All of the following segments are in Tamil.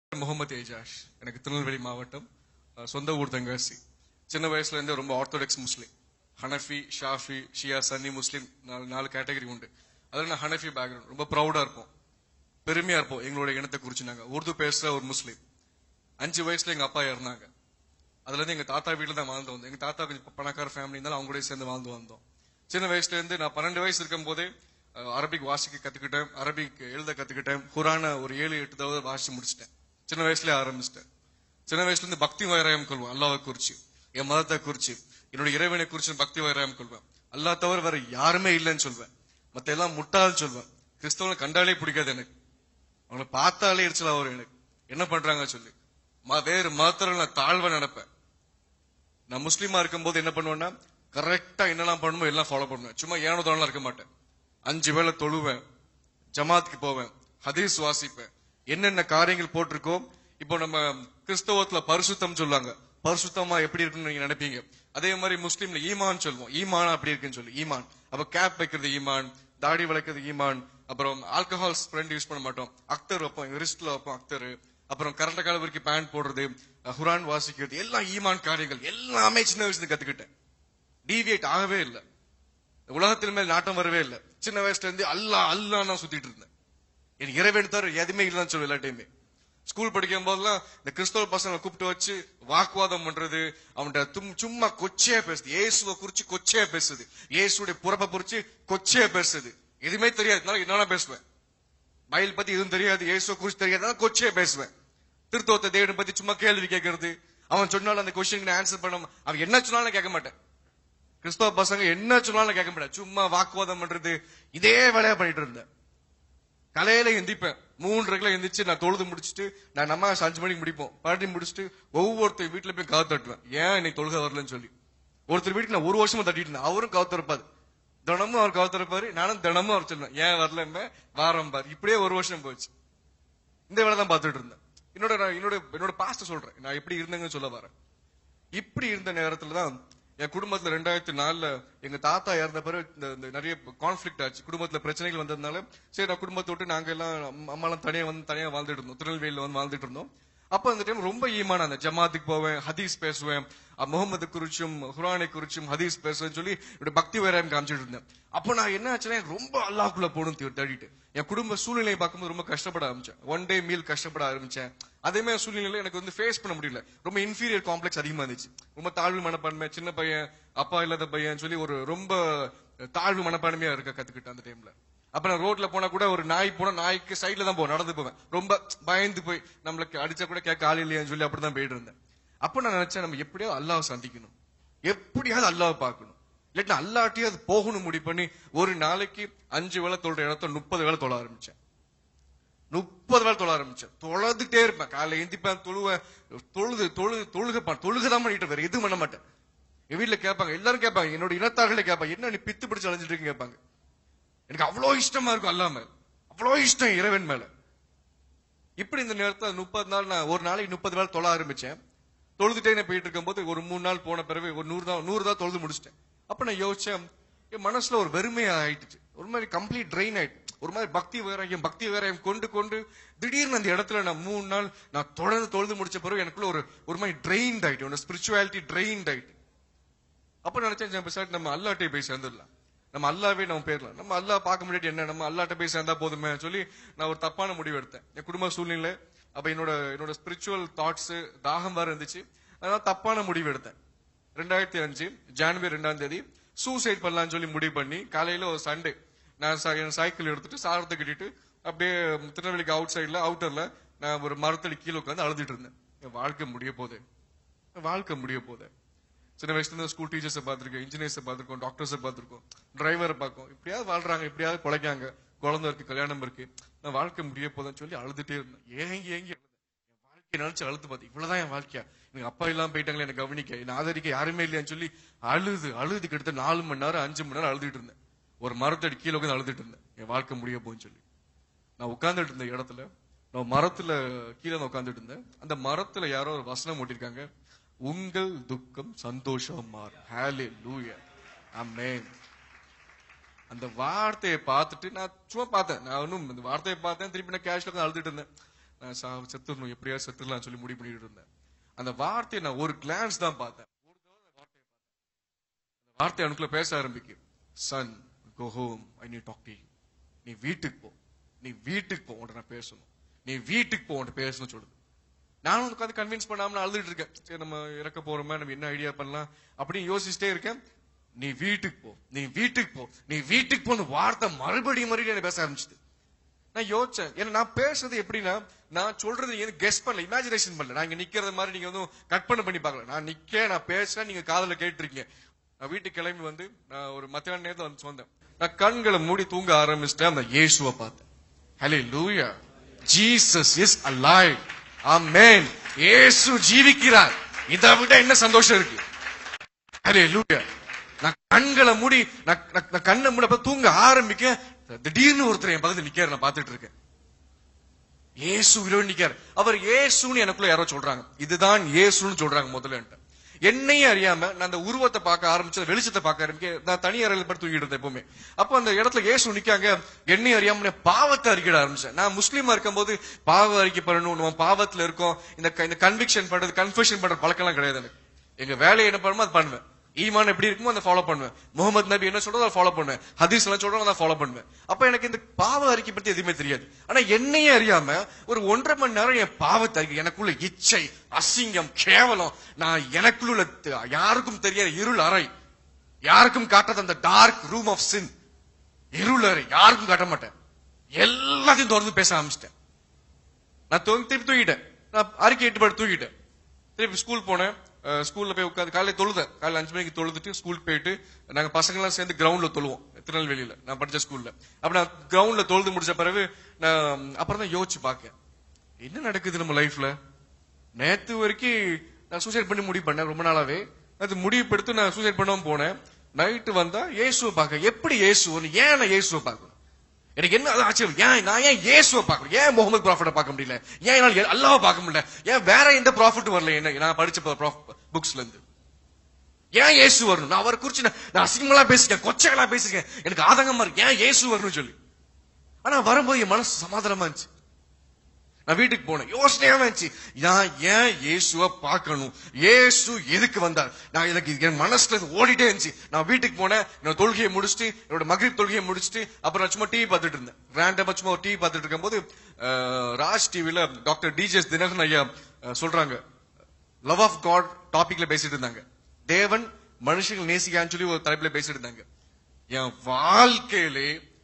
முகமது ஏஜாஷ். எனக்கு திருநெல்வேலி மாவட்டம், சொந்த ஊர் தென்காசி. சின்ன வயசுல இருந்தே ரொம்ப ஆர்த்தோடாக்ஸ் முஸ்லீம். ஹனஃபி, ஷாஃபி, ஷியா, சன்னி முஸ்லீம் நாலு கேட்டகரி உண்டு. அதில் நான் ஹனஃபி பேக்ரவுண்ட், ரொம்ப ப்ரௌடா இருப்போம், பெருமையா இருப்போம் எங்களோட இனத்தை குறிச்சு. நாங்க உருது பேசுற ஒரு முஸ்லீம். 5 வயசுல எங்க அப்பா இறந்தாங்க. அதுல இருந்து எங்க தாத்தா வீட்டுல தான் வாழ்ந்து வந்தோம். எங்க தாத்தா கொஞ்சம் பணக்கார ஃபேமிலி இருந்தாலும் அவங்க கூட சேர்ந்து வாழ்ந்து வந்தோம். சின்ன வயசுல இருந்து நான் 12 வயசு இருக்கும் போதே அரபிக் வாசிக்க கத்துக்கிட்டேன், அரபிக் எழுத கத்துக்கிட்டேன். குரான ஒரு 7-8 தடவை வாசிச்சு முடிச்சிட்டேன். சின்ன வயசுல ஆரம்பிச்சிட்டேன். சின்ன வயசுல இருந்து பக்தி வைராயம் கொள்வேன். அல்லாவை குறிச்சு, என் மதத்தை குறிச்சு, என்னோட இறைவனை குறிச்சு பக்தி வைராயம் கொள்வேன். அல்லா தவிர வேற யாருமே இல்லைன்னு சொல்வேன். மத்த எல்லாம் முட்டாள்னு சொல்வேன். கிறிஸ்தவனை கண்டாலே பிடிக்காது எனக்கு. அவங்களை பார்த்தாலே எரிச்சலா வரும் எனக்கு. என்ன பண்றாங்க சொல்லி வேறு மதத்துல நான் தாழ்வா நினைப்பேன். நான் முஸ்லீமா இருக்கும் போது என்ன பண்ணுவேன்னா, கரெக்டா என்னெல்லாம் பண்ணுமோ எல்லாம் ஃபாலோ பண்ணுவேன். சும்மா ஏனோ தானெல்லாம் இருக்க மாட்டேன். 5 வேளை தொழுவேன், ஜமாத்துக்கு போவேன், ஹதீஸ் வாசிப்பேன். என்னென்ன காரியங்கள் போட்டிருக்கோ, இப்போ நம்ம கிறிஸ்தவத்துல பரிசுத்தம் சொல்லுவாங்க, பரிசுத்தமா எப்படி இருக்குன்னு நீங்க நினைப்பீங்க. அதே மாதிரி முஸ்லீம்ல ஈமான் சொல்லுவோம், ஈமான் அப்படி இருக்குன்னு சொல்லி ஈமான். அப்ப கேப் வைக்கிறது ஈமான், தாடி வளைக்கிறது ஈமான். அப்புறம் ஆல்கஹால் ஸ்ப்ரெண்ட் யூஸ் பண்ண மாட்டோம், அக்தர் வைப்போம், ரிஸ்ட்ல வைப்போம் அக்தர். அப்புறம் கரண்ட கால வரைக்கும் பேண்ட் போடுறது, குரான் வாசிக்கிறது, எல்லாம் ஈமான் காரியங்கள். எல்லாமே சின்ன வயசுல கத்துக்கிட்டேன். டீவியேட் ஆகவே இல்லை. உலகத்தின் மேல் நாட்டம் வரவே இல்லை. சின்ன வயசுல இருந்து அல்லா அல்லா சுத்திட்டு இருந்தேன். எனக்கு இறைவன் தவிர எதுவுமே இல்லைன்னு சொல்லுவேன் எல்லா டைமே. ஸ்கூல் படிக்கும் போதெல்லாம் இந்த கிறிஸ்தவ பசங்களை கூப்பிட்டு வச்சு வாக்குவாதம் பண்றது, அவன்கிட்ட சும்மா கொச்சையா பேசுது, இயேசுவை குறிச்சு கொச்சையா பேசுது, இயேசுடைய புறப்பை குறிச்சு கொச்சையா பேசுது. எதுவுமே தெரியாது, என்னன்னா பேசுவேன். பைபிள் பத்தி எதுவும் தெரியாது, இயேசுவை குறிச்சு தெரியாது, கொச்சையா பேசுவேன். திருத்தவத்தை தேவனை பத்தி சும்மா கேள்வி கேட்கறது, அவன் சொன்னாலும் அந்த கொஸ்டின் ஆன்சர் பண்ண, அவன் என்ன சொன்னாலும் கேட்க மாட்டேன். கிறிஸ்தவ பசங்க என்ன சொன்னாலும் கேட்க மாட்டேன், சும்மா வாக்குவாதம் பண்றது, இதே வேலையா பண்ணிட்டு இருந்தேன். கலையில எந்திப்பேன், 3:30 எந்திரிச்சு நான் தொழுது முடிச்சுட்டு, நான் நம்ம 5 மணிக்கு முடிப்போம். பாட்டி முடிச்சுட்டு ஒவ்வொருத்தர் வீட்டுல போய் காவு தட்டுவேன், ஏன் இன்னைக்கு தொழுகை வரலன்னு சொல்லி. ஒருத்தர் வீட்டுக்கு நான் 1 வருஷமா தட்டிட்டு இருந்தேன், அவரும் காவு திறப்பாரு. தினமும் அவர் காவு திறப்பாரு, நானும் தினமும் அவர் சொல்லுவேன், ஏன் வரல வாரம் பாரு. இப்படியே 1 வருஷம் போச்சு. இந்த வேலை தான் பார்த்துட்டு இருந்தேன். என்னோட பாஸ்ட் சொல்றேன், நான் எப்படி இருந்தேங்கன்னு சொல்ல வரேன். இப்படி இருந்த நேரத்துலதான் என் குடும்பத்துல 2004 எங்க தாத்தா இறந்த பிறகு நிறைய கான்ஃபிளிக்ட் ஆச்சு, குடும்பத்துல பிரச்சனைகள் வந்ததுனால. சரி, நான் குடும்பத்தை விட்டு நாங்க எல்லாம் அம்மாலாம் தனியா வாழ்ந்துட்டு இருந்தோம், திருநெல்வேலியில வாழ்ந்துட்டு இருந்தோம். அப்ப அந்த டைம் ரொம்ப ஈமான், அந்த ஜமாத்துக்கு போவேன், ஹதீஸ் பேசுவேன், முகமது குறிச்சும் குரானை குறிச்சும் ஹதீஸ் பேசுவேன்னு சொல்லி இப்படி பக்தி வைராயம் காமிச்சிட்டு இருந்தேன். அப்ப நான் என்ன ஆச்சுன்னா, ரொம்ப அல்லாஹ்க்குள்ள போகணும் தேடிட்டு என் குடும்ப சூழ்நிலையை பார்க்கும்போது ரொம்ப கஷ்டப்பட ஆரம்பிச்சேன். 1 டே மீல் கஷ்டப்பட ஆரம்பிச்சேன். அதே மாதிரி சூழ்நிலையில எனக்கு ஃபேஸ் பண்ண முடியல. ரொம்ப இன்ஃபீரியர் காம்ப்ளெக்ஸ் அதிகமா இருந்துச்சு. ரொம்ப தாழ்வு மனப்பான்மை, சின்ன பையன், அப்பா இல்லாத பையன் சொல்லி ஒரு ரொம்ப தாழ்வு மனப்பான்மையா இருக்க கத்துக்கிட்டேன் அந்த டைம்ல. அப்ப நான் ரோட்ல போனா கூட, ஒரு நாய் போனா நாய்க்கு சைட்ல தான் போவேன், நடந்து போவேன். ரொம்ப பயந்து போய் நம்மளுக்கு அடிச்சா கூட கேட்க ஆள் இல்லையான்னு சொல்லி அப்படிதான் போயிட்டு இருந்தேன். அப்ப நான் நினைச்சேன், நம்ம எப்படியாவது அல்லாஹ் சந்திக்கணும், எப்படியாவது அல்லாஹ் பார்க்கணும், இல்லாட்டி அல்லாட்டியாவது போகணும் முடிவு பண்ணி ஒரு நாளைக்கு 5 வேளை தொழுற இடத்த 30 வேளை தொழ ஆரம்பிச்சேன். 30 வேளை தொழ ஆரம்பிச்சேன். தொழுதுட்டே இருப்பேன். காலைல எந்திப்பேன், தொழுவேன், தொழுகதான் பண்ணிட்டு வேற எதுவும் பண்ண மாட்டேன். என் வீட்டுல கேட்பாங்க, எல்லாரும் கேட்பாங்க, என்னோட இனத்தார்களே கேட்பாங்க, என்ன நீ பித்து பிடிச்சு அலைஞ்சிட்டு இருக்கீங்க கேட்பாங்க. எனக்கு அவ்வளோ இஷ்டமா இருக்கும் அல்லாஹ் மேல, அவ்வளோ இஷ்டம் இறைவன் மேல. இப்படி இந்த நேரத்தில் 30 நாள் நான் ஒரு நாளைக்கு 30 வேளை தொழ ஆரம்பிச்சேன். தொழுதுட்டே போயிட்டு இருக்கும் போது ஒரு 3 நாள் போன பிறகு ஒரு 100 தான் தொழுது முடிச்சிட்டேன். அப்ப நான் யோசிச்சேன், என் மனசுல ஒரு வெறுமையா ஆயிடுச்சு, ஒரு மாதிரி கம்ப்ளீட் ட்ரெயின் ஆயிட்டு, ஒரு மாதிரி பக்தி வேறாயம் கொண்டு திடீர்னு அந்த இடத்துல நான் 3 நாள் நான் தொடர்ந்து தொழுது முடிச்ச பிறகு எனக்குள்ள ஒரு மாதிரி ட்ரெயின்ட் ஆயிட்டு, ஒரு ஸ்பிரிச்சுவாலிட்டி ட்ரெயின்ட் ஆயிட்டு. அப்ப நினைச்சேன், நம்ம அல்லாட்டே போய் சேர்ந்துடலாம், நம்ம அல்லாவே நம்ம பேரலாம், நம்ம அல்லா பார்க்க முடியாது, என்ன நம்ம அல்லாட்ட போய் சேர்ந்தா போதுமே சொல்லி நான் ஒரு தப்பான முடிவு எடுத்தேன். என் குடும்ப சூழ்நிலை, அப்ப என்னோட ஸ்பிரிச்சுவல் தாட்ஸ், தாகம் வேற இருந்துச்சு. அதனால தப்பான முடிவு எடுத்தேன். 2005 ஜனவரி 2 சூசைட் பண்ணலாம்னு சொல்லி முடிவு பண்ணி, காலையில ஒரு சண்டே நான் என் சைக்கிள் எடுத்துட்டு சாரத்தை கட்டிட்டு அப்படியே திருநெல்வேலிக்கு அவுட்டர்ல நான் ஒரு மரத்தடி கீழே உட்காந்து அழுதுட்டு இருந்தேன். என் வாழ்க்கை முடிய போதே. சின்ன வயசுல இருந்து ஸ்கூல் டீச்சர்ஸை பார்த்திருக்கோம், இன்ஜினியர்ஸை பார்த்திருக்கோம், டாக்டர்ஸை பார்த்திருக்கோம், டிரைவரை பார்க்கும், இப்படியாவது வாழ்றாங்க, இப்படியாவது குலைக்காங்க, குழந்தை இருக்கு, கல்யாணம் இருக்கு, நான் வாழ்க்கை முடிய போதுன்னு சொல்லி அழுதுட்டே இருந்தேன். ஏங்கி என் வாழ்க்கையை நினைச்சு அழுது பார்த்து, இவ்வளவுதான் என் வாழ்க்கையா, எனக்கு அப்பா இல்லாம போயிட்டாங்களே, எனக்கு கவனிக்க, என்ன ஆதரிக்க யாருமே இல்லையான்னு சொல்லி அழுது கிட்ட 4 மணி நேரம் 5 மணி நேரம் அழுதுட்டு இருந்தேன். ஒரு மரத்தடி கீழே உட்காந்து அழுதுட்டு இருந்தேன், என் வாழ்க்கை முடிய போகுன்னு சொல்லி. நான் உட்கார்ந்துட்டு இருந்த இடத்துல, நான் மரத்துல கீழே உட்கார்ந்துட்டு இருந்தேன். அந்த மரத்துல யாரோ ஒரு வசனம் ஓட்டிருக்காங்க, உங்கள் துக்கம் சந்தோஷம் மாறும். ஹல்லேலூயா, ஆமென். அந்த வார்த்தையை பார்த்துட்டு நான் சும்மா பார்த்தேன், நான் ஒன்னும் இந்த வார்த்தையை பார்த்தேன், திருப்பி நான் கேஷ்ல அழுதுட்டு இருந்தேன். நான் செத்துடணும், எப்படியா செத்துடலாம் சொல்லி முடிவு பண்ணிட்டு இருந்தேன். அந்த வார்த்தையை நான் ஒரு கிளான்ஸ் தான் பார்த்தேன். வார்த்தை எனக்குள்ள பேச ஆரம்பிக்கு. Son, go home, I need talk to you. நீ வீட்டுக்கு போ, நீ வீட்டுக்கு போ, உன்கிட்ட நான் பேசணும், நீ வீட்டுக்கு போ, உன்கிட்ட பேசணும் சொல்லுது. நானும் உட்காந்து கன்வின்ஸ் பண்ணாம அழுதுட்டு இருக்கேன். சரி, நம்ம இறக்க போறோமா, நம்ம என்ன ஐடியா பண்ணலாம் அப்படின்னு யோசிச்சுட்டே இருக்கேன். நீ வீட்டுக்கு போ, நீ வீட்டுக்கு போ, நீ வீட்டுக்கு போன வார்த்தை மறுபடியும் என்ன பேச ஆரம்பிச்சுது. நான் யோசிச்சேன், ஏன்னா நான் பேசுறது எப்படின்னா, நான் சொல்றது கெஸ் பண்ணல, இமேஜினேஷன் பண்ணல. நான் இங்க நிக்கிறது மாதிரி நீங்க வந்து கற்பனை பண்ணி பார்க்கல. நான் பேசுறேன், நீங்க காதுல கேட்டிருக்கீங்க. நான் வீட்டுக்கு கிளம்பி வந்து நான் ஒரு மத்தியான நேரத்துல வந்து வந்தேன். நான் கண்களை மூடி தூங்க ஆரம்பிச்சிட்டேன். அந்த இயேசுவை பார்த்தேன். Hallelujah, Jesus is alive. Amen. இயேசு ஜீவிக்கிறார். இதை விட என்ன சந்தோஷம் இருக்கு? ஹல்லேலூயா. நான் கண்களை மூடி நான் கண்ணை மூட தூங்க ஆரம்பிக்க, திடீர்னு ஒருத்தர் என் பக்கத்துல நிக்காரு. நான் பாத்துட்டு இருக்கேன். இயேசு நிக்காரு. அவர் இயேசுன்னு எனக்குள்ள யாரோ சொல்றாங்க. இதுதான் இயேசுன்னு சொல்றாங்க முதல்ல. என்னையும் அறியாம நான் அந்த உருவத்தை பார்க்க ஆரம்பிச்சு, வெளிச்சத்தை பார்க்க ஆரம்பிக்க, நான் தனி அறையில் படுத்து தூங்கிட்டு இருந்தேன் எப்பவுமே. அப்ப அந்த இடத்துல இயேசு நிக்காங்க. என்னையும் அறியாம பாவத்தை அறிக்கிட ஆரம்பிச்சேன். நான் முஸ்லீமா இருக்கும் போது பாவ அறிக்கை பண்ணணும், நம்ம பாவத்துல இருக்கோம், இந்த கன்விக்ஷன் பண்றது, கன்ஃபெஷன் பண்ற பழக்கம் எல்லாம் கிடையாது எனக்கு. எங்க வேலையை என்ன பண்ணுமோ அது பண்ணுவேன். ஈமான் எப்படி இருக்குமோ அதை ஃபாலோ பண்ணுவேன். முகமது நபி என்ன சொல்றதோ அதை ஃபாலோ பண்ணுவேன். ஹதீஸ் எல்லாம் சொல்றோம் அதை ஃபாலோ பண்ணுவேன். அப்ப எனக்கு இந்த பாவ அறிக்கை பத்தி எதுவுமே தெரியாது. ஆனா என்னையே அறியாம ஒரு 1.5 மணி நேரம் என் பாவத்தை அறிக்கை, எனக்குள்ள இச்சை, அசிங்கம், கேவலம், நான் எனக்குள்ள யாருக்கும் தெரியாத இருள் அறை, யாருக்கும் காட்டாத அந்த டார்க் ரூம் ஆஃப் சின், இருள் அறை, யாருக்கும் காட்ட மாட்டேன். எல்லாத்தையும் தொடர்ந்து பேச ஆரம்பிச்சிட்டேன். நான் திருப்பி தூங்கிட்டேன். நான் அறிக்கை 8 படி தூங்கிட்டேன். திருப்பி ஸ்கூல் போனேன். ஸ்கூல்ல போய் உட்காந்து காலையில 5 மணிக்கு தொழுதுட்டு ஸ்கூலுக்கு போயிட்டு, நாங்க பசங்க எல்லாம் சேர்ந்து கிரவுண்ட்ல தொழுவோம் திருநெல்வேலியில, நான் படிச்ச ஸ்கூல்ல. அப்ப நான் கிரவுண்ட்ல தொழுது முடிச்ச பிறகு நான் அப்புறம் தான் யோசிச்சு பார்க்க, என்ன நடக்குது நம்ம லைஃப்ல. நேத்து வரைக்கும் நான் சூசைட் பண்ணி முடிவு பண்ணேன் ரொம்ப நாளாவே. அது முடிவு எடுத்து நான் சூசைட் பண்ணாம போனேன். நைட்டு வந்தா இயேசுவை பார்க்க. எப்படி இயேசு? ஏன் நான் இயேசுவை பார்க்கணும்? எனக்கு என்ன ஆச்சரியம், நான் ஏன் இயேசுவை பார்க்கணும்? ஏன் முகமது ப்ராஃபிட்ட பார்க்க முடியல? ஏன் என்னால் அல்லாஹ்வை பார்க்க முடியல? ஏன் வேற எந்த ப்ராஃபிட் வரல? என்ன நான் படிச்ச புக்ஸ்ல இருந்து ஏன் இயேசு வரணும்? நான் அவரை குறிச்சு நான் அசிங்கங்களா பேசிக்கேன், கொச்சைகளா பேசிக்கேன், எனக்கு ஆதங்கமா இருக்கு, ஏன் இயேசு வரணும்னு சொல்லி. ஆனா வரும்போது என் மனசு சமாதானமா இருந்துச்சு. நான் வீட்டுக்கு போனேன், யோசனையா இருந்துச்சு, நான் ஏன் இயேசுவை பார்க்கணும்? இயேசு எதுக்கு வந்தார்? நான் எனக்கு என் மனசுல ஓடிட்டே இருந்துச்சு. நான் வீட்டுக்கு போனேன். என்னோட தொழுகையை முடிச்சுட்டு, என்னோட மக்ரிப் தொழுகையை முடிச்சுட்டு, அப்புறம் நான் சும்மா டிவி பார்த்துட்டு இருந்தேன். ரேண்டமா சும்மா டிவி பார்த்துட்டு இருக்கும் போது ராஜ் டிவில டாக்டர் டிஜிஎஸ் தினகரன் ஐயா சொல்றாங்க, லவ் ஆஃப் காட் டாபிக்ல பேசிட்டு இருந்தாங்க. தேவன் மனுஷங்கள் நேசிக்கான்னு சொல்லி ஒரு தலைப்புல பேசிட்டு இருந்தாங்க. என் வாழ்க்கையிலே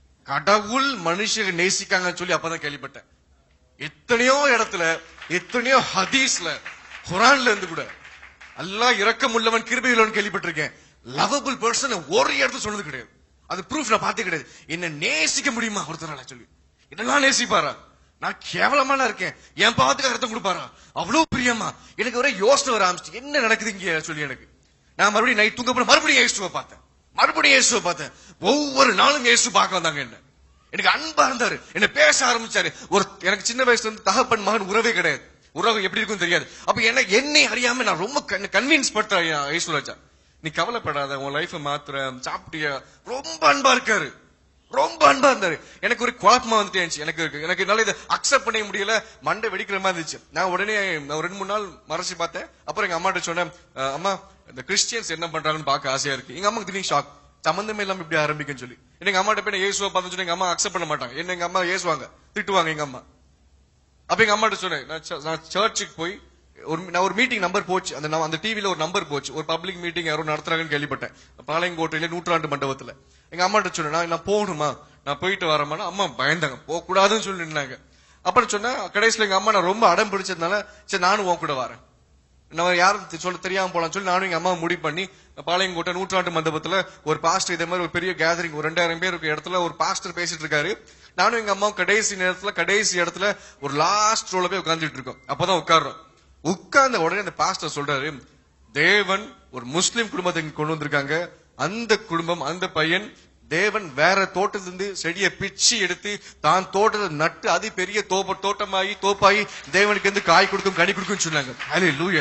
கடவுள் மனுஷங்க நேசிக்காங்கன்னு சொல்லி அப்பதான் கேள்விப்பட்டேன். எத்தனையோ இடத்துல, எத்தனையோ ஹதீஸ்ல, குரான்ல இருந்து கூட அல்லாஹ் இரக்கமுள்ளவன் கிருபையுள்ளவன் கேள்விப்பட்டிருக்கேன். லவபிள் பர்சன் ஒரு இடத்துல சொன்னது கிடையாது. அது ப்ரூஃப் நான் பார்த்தே கிடையாது. என்ன நேசிக்க முடியுமா ஒருத்தரால சொல்லி? என்னெல்லாம் நேசிப்பாரா? நான் கேவலமான இருக்கேன், என் பாவத்துக்கு அர்த்தம் கொடுப்பாரா? அவ்வளவு பிரியமா? எனக்கு ஒரே யோசனை வர ஆரம்பிச்சு, என்ன நடக்குது இங்க சொல்லி. எனக்கு நான் மறுபடியும் நைட் தூங்க போன மறுபடியும் இயேசுவை பார்த்தேன். ஒவ்வொரு நாளும் இயேசு பார்க்க வந்தாங்க. என்ன எனக்கு அன்பா இருந்தாரு, என்ன பேச ஆரம்பிச்சாரு. எனக்கு சின்ன வயசுல இருந்து தகப்பன் மகன் உறவே கிடையாது. உறவு எப்படி இருக்கும் தெரியாது. அப்ப என்னை அறியாம நான் ரொம்ப கன்வின்ஸ் பண்றேன். இயேசு ராஜா, நீ கவலைப்படாத, உன் லைஃப மாத்துற, சாப்பிட்டியா, ரொம்ப அன்பா இருக்காரு, ரொம்ப அன்பா இருந்தாரு. எனக்கு ஒரு குழப்பமா வந்துட்டு எனக்கு என்னால இதை அக்செப்ட் பண்ண முடியல. மண்டை வெடிக்கிற மாதிரி இருந்துச்சு. நான் உடனே 2-3 நாள் மறைச்சு பார்த்தேன். அப்புறம் எங்க அம்மாட்ட சொன்னேன், அம்மா இந்த கிறிஸ்டியன்ஸ் என்ன பண்றாங்கன்னு பார்க்க ஆசையா இருக்கு. எங்க அம்மாக்கு திடீர்னு ஷாக், சம்பந்தமே இல்லாம இப்படி ஆரம்பிக்குன்னு சொல்லி. எங்க அம்மாட்ட போய் இயேசுவை பார்த்து சொன்னேன். எங்க அம்மா அக்செப்ட் பண்ண மாட்டாங்க. என்ன எங்க அம்மா ஏசுவாங்க, திட்டுவாங்க எங்க அம்மா. அப்ப எங்க அம்மாட்ட சொன்னேன், நான் சர்ச்சுக்கு போய் நான் ஒரு மீட்டிங் நம்பர் போச்சு, அந்த டிவில ஒரு நம்பர் போச்சு, ஒரு பப்ளிக் மீட்டிங் யாரும் நடத்துறாங்கன்னு கேள்விப்பட்டேன், பாளையங்கோட்டையில 100ஆண்டு மண்டபத்துல. எங்க அம்மாட்ட சொன்னேன், நான் போகணுமா, நான் போயிட்டு வரேன். அம்மா பயந்தாங்க, போக கூடாதுன்னு சொல்லி நின்னாங்க. அப்புறம் சொன்னா கடைசியில எங்க அம்மா நான் ரொம்ப அடம் பிடிச்சதுனால, சரி நானும் உன் கூட வரேன், நான் யாரும் சொல்ல தெரியாம போலாம் சொல்லி நானும் எங்க அம்மா முடிவு பண்ணி பாளையங்கோட்டை 100ஆண்டு மண்டபத்துல ஒரு பாஸ்டர் இதே மாதிரி ஒரு பெரிய கேதரிங், ஒரு 2000 பேர் இருக்க இடத்துல ஒரு பாஸ்டர் பேசிட்டு இருக்காரு. நானும் எங்க அம்மாவும் கடைசி இடத்துல ஒரு லாஸ்ட் ரோல போய் உட்கார்ந்துட்டு இருக்கோம். அப்பதான் உட்கார்ந்த உடனே அந்த பாஸ்டர் சொல்றாரு, தேவன் ஒரு முஸ்லிம் குடும்பத்தை கொண்டு வந்திருக்காங்க. அந்த குடும்பம், அந்த பையன் தேவன் வேற தோட்டத்திலிருந்து செடியை பிச்சு எடுத்து தான் தோட்டத்தை நட்டு அது பெரிய தோப்பாகி தேவனுக்கு வந்து காய் கொடுக்கும், கனி கொடுக்கும் சொன்னாங்க. ஹல்லேலூயா.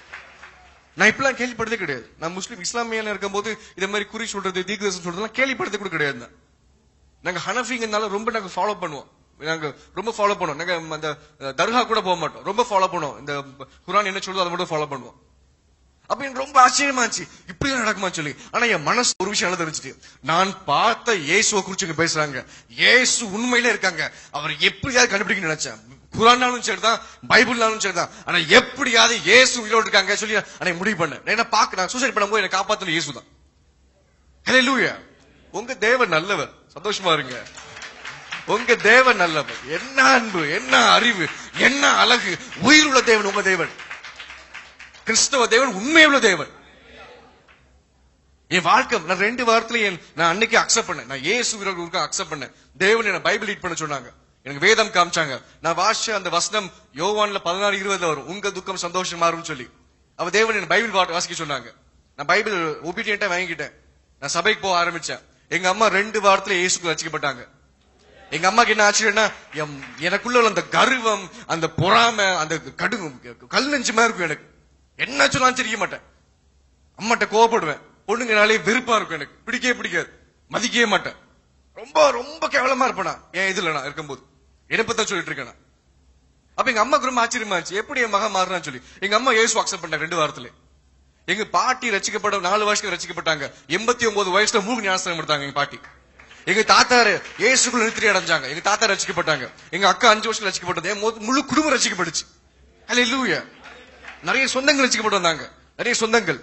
நான் இப்பெல்லாம் கேள்விப்பட்டதே கிடையாது. நான் முஸ்லீம் இஸ்லாமியில இருக்கும் போது இதே மாதிரி குறி சொல்றது, தீர்க்கதரிசனம் சொல்றதுலாம் கேள்விப்பட்டது கூட கிடையாது. நாங்க ஹனஃபிங்கனால ரொம்ப நாங்க ஃபாலோ பண்ணுவோம். நாங்க ரொம்ப ஃபாலோ பண்ணுவோம். நாங்க அந்த தர்கா கூட போக மாட்டோம், ரொம்ப ஃபாலோ பண்ணுவோம். இந்த குர்ஆன் என்ன சொல்லுதோ அதை மட்டும் ஃபாலோ பண்ணுவோம். அப்ப எனக்கு ரொம்ப ஆச்சரியமா இருந்துச்சு, இப்படி நடக்குமா சொல்லி. ஆனா என் மனசு ஒரு விஷயம் நல்லா தெரிஞ்சுட்டு, நான் பார்த்த இயேசுவை குறிச்சு பேசுறாங்க, இயேசு உண்மையிலே இருக்காங்க, அவர் எப்படியாவது கண்டுபிடிக்க நினைச்சேன். குர்ஆனாலும் சரிதான், பைபிள்னாலும் சரிதான், ஆனா எப்படியாவது இயேசு உயிரோடு இருக்காங்க சொல்லி நான் முடிவு பண்ணேன். நான் சூசைட் பண்ணும்போது என்னை காப்பாத்துல இயேசு தான். ஹல்லேலூயா. உங்க தேவன் நல்லவர், சந்தோஷமா இருங்க. உங்க தேவன் நல்லவர். என்ன அன்பு, என்ன அறிவு, என்ன அழகு. உயிருள்ள தேவன் உங்க தேவன். கிறிஸ்தவ தேவன் உண்மையுள்ள தேவன். என் வாழ்க்கை நான் 2 வாரத்துல நான் அன்னைக்கு அக்செப்ட் பண்ணேன். நான் இயேசு அக்செப்ட் பண்ணேன். தேவன் என்ன பைபிள் ரீட் பண்ண சொன்னாங்க, எனக்கு வேதம் காமிச்சாங்க. நான் வாசிச்ச அந்த வசனம் யோவான்ல 16:20 வரும், உங்க துக்கம் சந்தோஷம் மாறும் சொல்லி. அவ தேவன் என்ன பைபிள் வாசிக்க சொன்னாங்க. நான் பைபிள் ஒபீடியன்ட்டா வாங்கிக்கிட்டேன். நான் சபைக்கு போக ஆரம்பிச்சேன். எங்க அம்மா 2 வாரத்துல இயேசுக்கு ரட்சிக்கப்பட்டாங்க. எங்க அம்மாக்கு என்ன ஆச்சரியம்னா, எனக்குள்ள அந்த கர்வம், அந்த பொறாமை, அந்த கல் நெஞ்சு மாதிரி இருக்கும். எனக்கு என்ன சொன்னாலும் தெரிய மாட்டேன். அம்மாட்ட கோவப்படுவேன். பொண்ணுங்கனாலே வெறுப்பா இருக்கும், எனக்கு பிடிக்கவே பிடிக்காது, மதிக்கவே மாட்டேன். ரொம்ப ரொம்ப கேவலமா இருப்பேன் நான் என் இதுல நான் இருக்கும்போது. என்னப்பதான் சொல்லிட்டு இருக்கேன். அப்ப எங்க அம்மாக்கு ரொம்ப ஆச்சரியமா இருந்துச்சு, எப்படி என் மகன் மாறுறான்னு சொல்லி. எங்க அம்மா இயேசு அக்செப்ட் பண்ணாங்க 2 வாரத்துல. எங்க பாட்டி ரசிக்கப்பட்ட 4 வருஷத்துக்கு ரசிக்கப்பட்டாங்க. 89 வயசுல மூணு ஞானஸ்தானம் எடுத்தாங்க எங்க பாட்டி. எங்க தாத்தாரு இயேசுக்குள்ள நித்திரை அடைஞ்சாங்க. எங்க தாத்தா ரசிக்கப்பட்டாங்க. எங்க அக்கா 5 வருஷம் ரசிக்கப்பட்டது. முழு குடும்பம் ரசிக்கப்பட்டுச்சு. ஹல்லேலூயா. நிறைய சொந்தங்கள் ரசிக்கப்பட்டு வந்தாங்க, நிறைய சொந்தங்கள்.